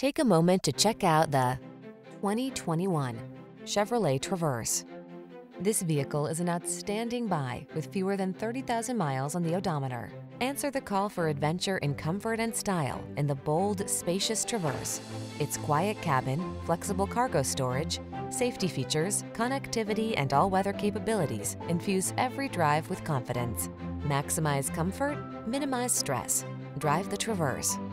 Take a moment to check out the 2021 Chevrolet Traverse. This vehicle is an outstanding buy with fewer than 30,000 miles on the odometer. Answer the call for adventure in comfort and style in the bold, spacious Traverse. Its quiet cabin, flexible cargo storage, safety features, connectivity, and all-weather capabilities infuse every drive with confidence. Maximize comfort, minimize stress. Drive the Traverse.